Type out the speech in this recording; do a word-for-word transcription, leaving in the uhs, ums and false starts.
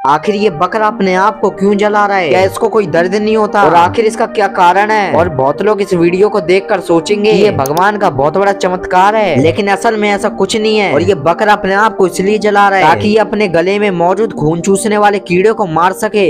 आखिर ये बकरा अपने आप को क्यों जला रहा है? क्या इसको कोई दर्द नहीं होता? और आखिर इसका क्या कारण है? और बहुत लोग इस वीडियो को देखकर सोचेंगे ये भगवान का बहुत बड़ा चमत्कार है, लेकिन असल में ऐसा कुछ नहीं है। और ये बकरा अपने आप को इसलिए जला रहा है ताकि ये अपने गले में मौजूद खून चूसने वाले कीड़े को मार सके।